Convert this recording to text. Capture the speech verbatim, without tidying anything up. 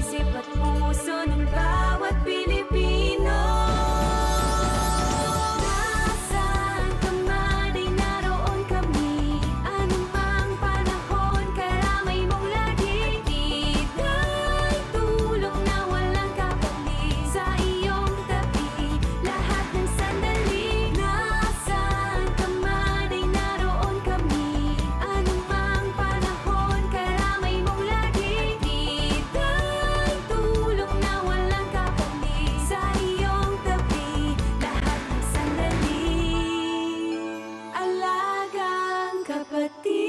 isip at puso ng bawat Pilipino. Nasaan ka man ay naroon kami, anumang panahon karamay mong lagi. Ibigay tulong na walang kapalit, sa iyong tabi lahat ng sandali. Nasaan ka man ay naroon kami, anumang panahon karamay mong lagi. Ibigay tulong na walang kapalit, sa iyong tabi lahat ng sandali. Alagang kapatid.